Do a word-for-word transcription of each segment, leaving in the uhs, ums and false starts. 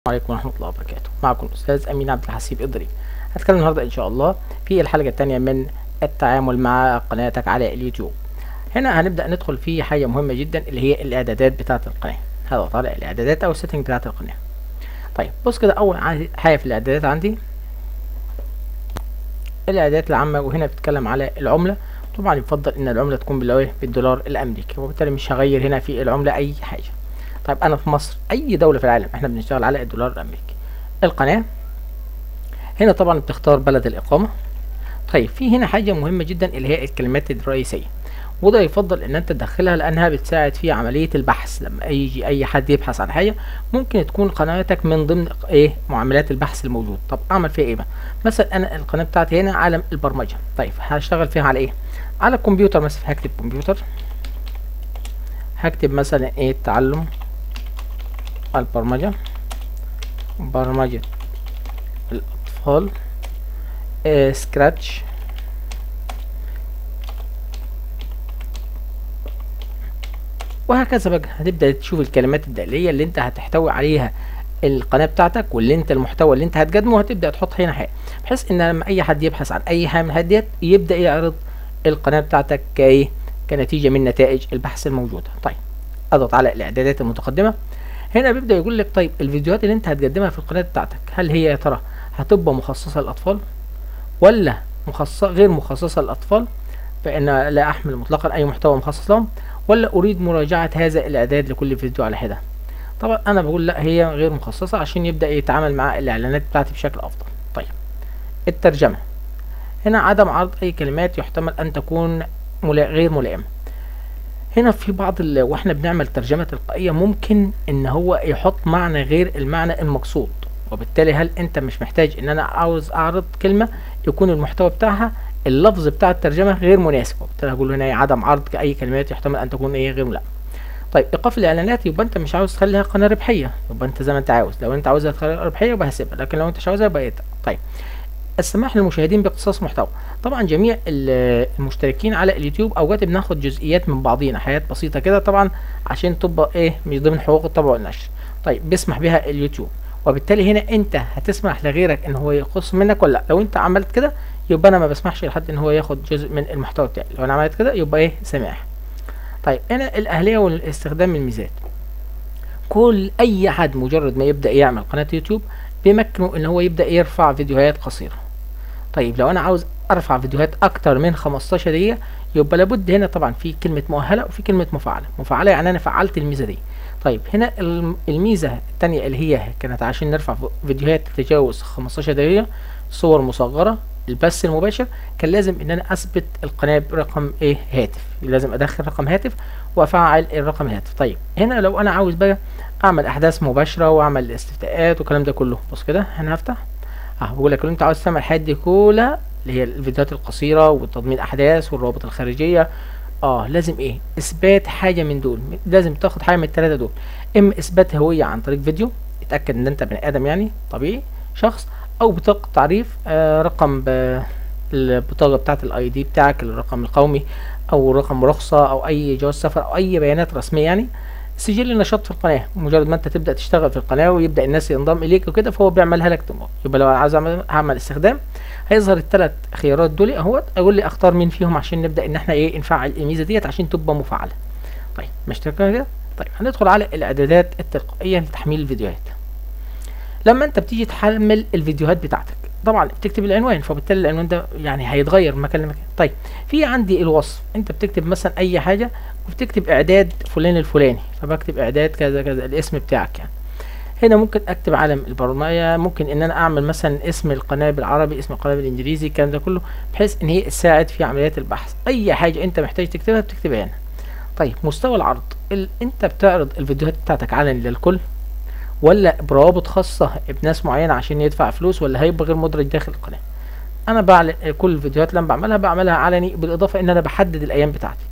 عليكم ورحمة الله وبركاته. معكم الأستاذ أمين عبد الحسيب الضريب. هتكلم النهاردة إن شاء الله في الحلقة الثانية من التعامل مع قناتك على اليوتيوب. هنا هنبدأ ندخل في حاجة مهمة جدا اللي هي الإعدادات بتاعة القناة. هذا طالع الإعدادات أو السيتنج بتاعة القناة. طيب بص كده، أول حاجة في الإعدادات عندي الإعدادات العامة، وهنا بتتكلم على العملة. طبعا يفضل إن العملة تكون بالدولار الأمريكي، وبالتالي مش هغير هنا في العملة أي حاجة. طيب انا في مصر، اي دولة في العالم احنا بنشتغل على الدولار الامريكي. القناة هنا طبعا بتختار بلد الاقامة. طيب في هنا حاجة مهمة جدا اللي هي الكلمات الرئيسية، وده يفضل ان انت تدخلها لانها بتساعد في عملية البحث. لما يجي اي حد يبحث عن حاجة ممكن تكون قناتك من ضمن ايه معاملات البحث الموجود. طب اعمل فيها ايه بقى؟ مثلا انا القناة بتاعتي هنا عالم البرمجة. طيب هشتغل فيها على ايه؟ على الكمبيوتر مثلا. هكتب كمبيوتر، هكتب مثلا ايه تعلم البرمجة، برمجة الأطفال، آه، سكراتش، وهكذا. بقى هتبدأ تشوف الكلمات الدالية اللي انت هتحتوي عليها القناة بتاعتك، واللي انت المحتوى اللي انت هتقدمه هتبدأ تحط هنا حاجة، بحيث ان لما اي حد يبحث عن اي حاجة من هديت يبدأ يعرض القناة بتاعتك كايه كنتيجة من نتائج البحث الموجودة. طيب اضغط على الاعدادات المتقدمة. هنا بيبدأ يقول لك طيب الفيديوهات اللي انت هتقدمها في القناة بتاعتك، هل هي يا ترى هتبقى مخصصة للأطفال ولا مخصصة غير مخصصة للأطفال، فإن لا أحمل مطلقا أي محتوى مخصص لهم، ولا أريد مراجعة هذا الإعداد لكل فيديو على حدة. طبعا أنا بقول لا، هي غير مخصصة عشان يبدأ يتعامل مع الإعلانات بتاعتي بشكل أفضل. طيب الترجمة هنا عدم عرض أي كلمات يحتمل أن تكون ملا... غير ملائمة. هنا في بعض ال... واحنا بنعمل ترجمة تلقائية ممكن ان هو يحط معنى غير المعنى المقصود، وبالتالي هل انت مش محتاج ان انا عاوز اعرض كلمة يكون المحتوى بتاعها اللفظ بتاع الترجمة غير مناسب، وبالتالي هقول هنا عدم عرض اي كلمات يحتمل ان تكون ايه غير ملائمة. طيب ايقاف الاعلانات، يبقى انت مش عاوز تخليها قناة ربحية، يبقى انت زي ما انت عاوز. لو انت عاوزها تخليها ربحية يبقى هسيبها، لكن لو انت مش عاوزها يبقى ايه. طيب السماح للمشاهدين باقتصاص محتوى. طبعا جميع المشتركين على اليوتيوب اوقات بناخد جزئيات من بعضينا، حاجات بسيطه كده طبعا عشان تبقى ايه مش ضمن حقوق الطبع والنشر. طيب بيسمح بها اليوتيوب، وبالتالي هنا انت هتسمح لغيرك ان هو يقص منك ولا لا. لو انت عملت كده يبقى انا ما بسمحش لحد ان هو ياخد جزء من المحتوى بتاعي، لو انا عملت كده يبقى ايه سماح. طيب هنا الاهليه والاستخدام الميزات. كل اي حد مجرد ما يبدا يعمل قناه يوتيوب بيمكنه ان هو يبدا يرفع فيديوهات قصيره. طيب لو انا عاوز ارفع فيديوهات اكتر من خمستاشر دقيقة يبقى لابد هنا طبعا في كلمة مؤهلة وفي كلمة مفعلة. مفعلة يعني انا فعلت الميزة دي. طيب هنا الميزة التانية اللي هي كانت عشان نرفع فيديوهات تتجاوز خمستاشر دقيقة، صور مصغرة، البث المباشر، كان لازم ان انا اثبت القناة برقم ايه هاتف، لازم ادخل رقم هاتف وافعل الرقم الهاتف. طيب هنا لو انا عاوز بقى اعمل احداث مباشرة واعمل استفتاءات والكلام ده كله، بص كده انا هفتح اه بقول لك لو انت عاوز تعمل الحاجات دي كلها اللي هي الفيديوهات القصيره وتضمين احداث والروابط الخارجيه، اه لازم ايه اثبات حاجه من دول. لازم تاخد حاجه من الثلاثه دول، اما اثبات هويه عن طريق فيديو اتاكد ان انت بني ادم يعني طبيعي شخص، او بطاقه تعريف، آه رقم البطاقه بتاعه الاي دي بتاعك، الرقم القومي، او رقم رخصه، او اي جواز سفر، او اي بيانات رسميه يعني. سجل النشاط في القناه، مجرد ما انت تبدا تشتغل في القناه ويبدا الناس ينضم اليك وكده فهو بيعملها لك تمام. يبقى لو عايز اعمل هعمل استخدام هيظهر الثلاث خيارات دول اهوت، اقول لي اختار مين فيهم عشان نبدا ان احنا ايه نفعل الميزه ديت عشان تبقى مفعله. طيب مش كده. طيب هندخل على الاعدادات التلقائيه لتحميل الفيديوهات. لما انت بتيجي تحمل الفيديوهات بتاعتك طبعا بتكتب العنوان، فبالتالي العنوان ده يعني هيتغير من مكان لمكان. طيب في عندي الوصف، انت بتكتب مثلا اي حاجه وبتكتب اعداد فلان الفلاني، فبكتب اعداد كذا كذا الاسم بتاعك يعني. هنا ممكن اكتب عالم البرمجه، ممكن ان انا اعمل مثلا اسم القناه بالعربي، اسم القناه بالانجليزي، الكلام ده كله بحيث ان هي تساعد في عمليات البحث. اي حاجه انت محتاج تكتبها بتكتبها هنا. طيب مستوى العرض، ال... انت بتعرض الفيديوهات بتاعتك علني للكل، ولا بروابط خاصة بناس معينة عشان يدفع فلوس، ولا هيبقى غير مدرج داخل القناة؟ انا بعلن كل الفيديوهات اللي انا بعملها بعملها علني، بالاضافة ان انا بحدد الايام بتاعتي.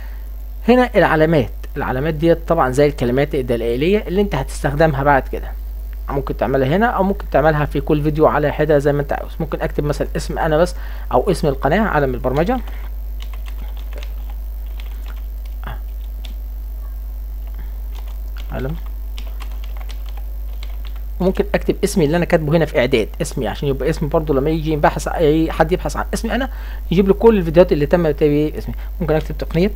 هنا العلامات، العلامات ديت طبعا زي الكلمات الدلائلية اللي انت هتستخدمها بعد كده، ممكن تعملها هنا او ممكن تعملها في كل فيديو على حدة زي ما انت عاوز. ممكن اكتب مثلا اسم انا بس، او اسم القناة عالم البرمجة، عالم وممكن اكتب اسمي اللي انا كاتبه هنا في اعداد، اسمي عشان يبقى اسمي برضو لما يجي يبحث اي حد يبحث عن اسمي انا يجيب له كل الفيديوهات اللي تم باسمي. ممكن اكتب تقنيه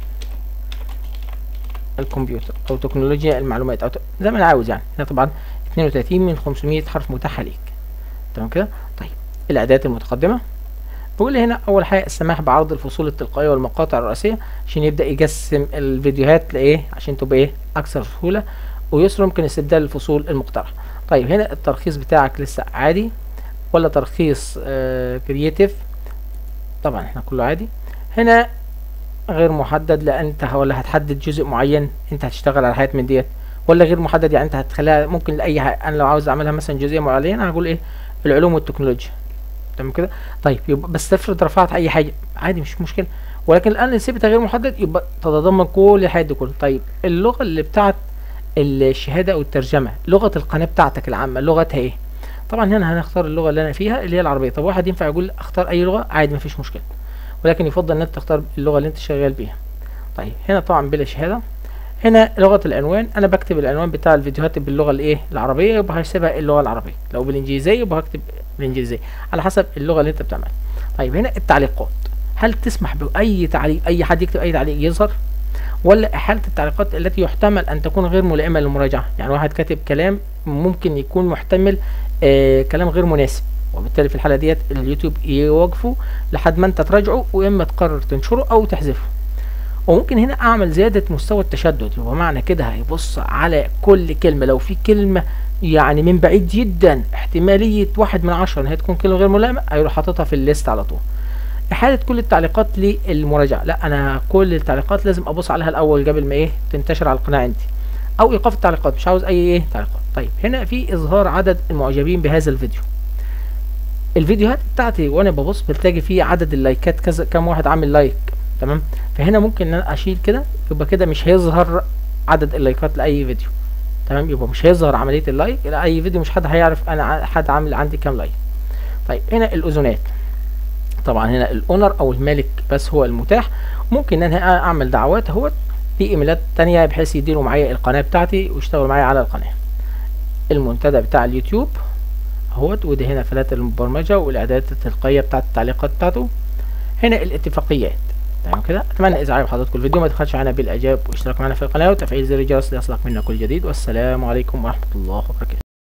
الكمبيوتر او تكنولوجيا المعلومات او ت... زي ما انا عاوز يعني. هنا طبعا اتنين وتلاتين من خمسمية حرف متاحه ليك، تمام كده. طيب الاعدادات المتقدمه بيقول لي هنا اول حاجه السماح بعرض الفصول التلقائيه والمقاطع الرئيسيه عشان يبدا يقسم الفيديوهات لايه عشان تبقى ايه اكثر سهوله ويسر. ممكن استبدال الفصول المقترحه. طيب هنا الترخيص بتاعك لسه عادي ولا ترخيص آه كرييتيف؟ طبعا احنا كله عادي. هنا غير محدد لان انت ولا هتحدد جزء معين انت هتشتغل على حاجات من ديت، ولا غير محدد يعني انت هتخليها ممكن لاي حاجه. انا لو عاوز اعملها مثلا جزئيه معينه انا هقول ايه العلوم والتكنولوجيا، تمام كده. طيب يبقى بس افرض رفعت اي حاجه عادي مش مشكله، ولكن الان سيبتها غير محدد يبقى تتضمن كل الحاجات دي كلها. طيب اللغه اللي بتاعت الشهاده او الترجمه، لغه القناه بتاعتك العامه لغتها ايه؟ طبعا هنا هنختار اللغه اللي انا فيها اللي هي العربيه. طب واحد ينفع يقول اختار اي لغه عادي مفيش مشكله، ولكن يفضل ان انت تختار اللغه اللي انت شغال بيها. طيب هنا طبعا بلا شهاده. هنا لغه العنوان انا بكتب العنوان بتاع الفيديوهات باللغه الايه العربيه يبقى هسيبها اللغه العربيه، لو بالانجليزيه يبقى هكتب بالانجليزيه على حسب اللغه اللي انت بتعملها. طيب هنا التعليقات، هل تسمح باي تعليق اي حد يكتب اي تعليق يظهر، ولا احاله التعليقات التي يحتمل ان تكون غير ملائمه للمراجعه؟ يعني واحد كاتب كلام ممكن يكون محتمل آه كلام غير مناسب، وبالتالي في الحاله ديت اليوتيوب يوقفه لحد ما انت تراجعه واما تقرر تنشره او تحذفه. وممكن هنا اعمل زياده مستوى التشدد، يبقى معنى كده هيبص على كل كلمه، لو في كلمه يعني من بعيد جدا احتماليه واحد من عشرة ان هي تكون كلمه غير ملائمه هيروح حاططها في الليست على طول. احاله كل التعليقات للمراجعه، لا انا كل التعليقات لازم ابص عليها الاول قبل ما ايه تنتشر على القناه عندي، او ايقاف التعليقات مش عاوز اي ايه تعليقات. طيب هنا في اظهار عدد المعجبين بهذا الفيديو. الفيديوهات بتاعتي وانا ببص بتلاقي فيه عدد اللايكات كذا كام واحد عامل لايك، تمام. فهنا ممكن ان انا اشيل كده يبقى كده مش هيظهر عدد اللايكات لاي فيديو، تمام. يبقى مش هيظهر عمليه اللايك لاي فيديو، مش حد هيعرف انا حد عامل عندي كام لايك. طيب هنا الاذونات، طبعا هنا الاونر او المالك بس هو المتاح. ممكن ان انا اعمل دعوات اهوت بايميلات تانية بحيث يديروا معايا القناه بتاعتي ويشتغلوا معايا على القناه. المنتدى بتاع اليوتيوب اهوت، ودي هنا فلاتر المبرمجه والاعدادات التلقائيه بتاعت التعليقات بتاعته. هنا الاتفاقيات، تمام كده. اتمنى اذا عجب حضراتكم الفيديو ما تبخلش علينا بالاعجاب واشتراك معنا في القناه وتفعيل زر الجرس ليصلك منا كل جديد، والسلام عليكم ورحمه الله وبركاته.